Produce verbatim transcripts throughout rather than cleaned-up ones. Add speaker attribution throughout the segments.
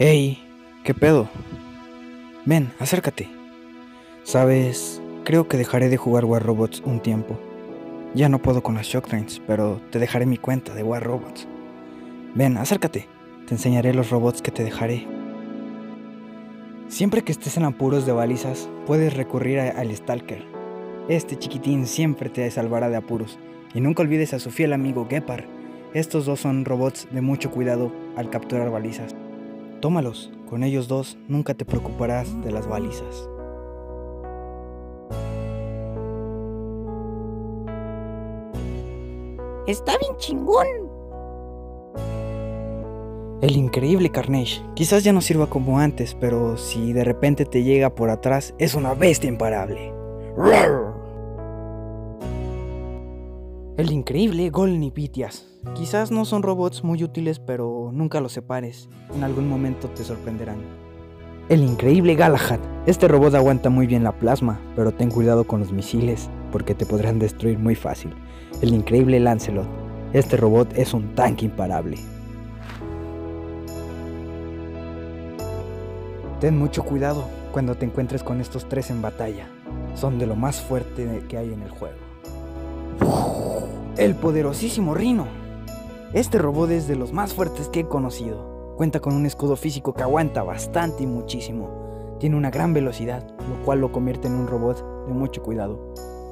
Speaker 1: Hey, ¿qué pedo? Ven, acércate. Sabes, creo que dejaré de jugar War Robots un tiempo. Ya no puedo con las Shock Trains, pero te dejaré mi cuenta de War Robots. Ven, acércate. Te enseñaré los robots que te dejaré. Siempre que estés en apuros de balizas, puedes recurrir a- al Stalker. Este chiquitín siempre te salvará de apuros. Y nunca olvides a su fiel amigo Gepard. Estos dos son robots de mucho cuidado al capturar balizas. Tómalos, con ellos dos nunca te preocuparás de las balizas.
Speaker 2: Está bien chingón.
Speaker 1: El increíble Carnage. Quizás ya no sirva como antes, pero si de repente te llega por atrás, es una bestia imparable. ¡Roar! El increíble Golden y Pitias. Quizás no son robots muy útiles, pero nunca los separes. En algún momento te sorprenderán. El increíble Galahad. Este robot aguanta muy bien la plasma, pero ten cuidado con los misiles, porque te podrán destruir muy fácil. El increíble Lancelot. Este robot es un tanque imparable. Ten mucho cuidado cuando te encuentres con estos tres en batalla. Son de lo más fuerte que hay en el juego. El poderosísimo Rhino. Este robot es de los más fuertes que he conocido. Cuenta con un escudo físico que aguanta bastante y muchísimo. Tiene una gran velocidad, lo cual lo convierte en un robot de mucho cuidado.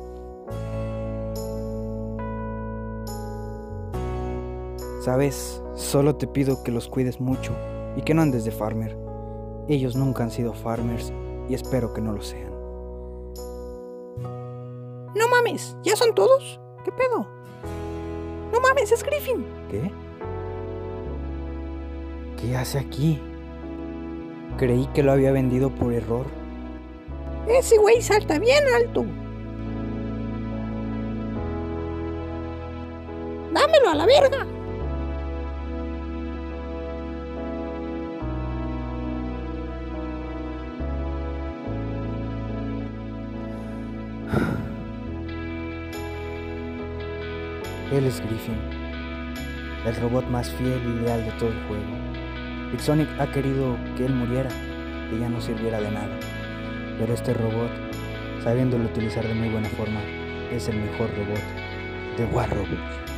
Speaker 1: Sabes, solo te pido que los cuides mucho y que no andes de farmer. Ellos nunca han sido farmers y espero que no lo sean.
Speaker 2: No mames, ¿ya son todos? ¿Qué pedo? No mames, es Griffin.
Speaker 1: ¿Qué? ¿Qué hace aquí? Creí que lo había vendido por error.
Speaker 2: Ese güey salta bien alto. Dámelo a la verga.
Speaker 1: Él es Griffin, el robot más fiel y leal de todo el juego. Big Sonic ha querido que él muriera, que ya no sirviera de nada. Pero este robot, sabiéndolo utilizar de muy buena forma, es el mejor robot de War Robots.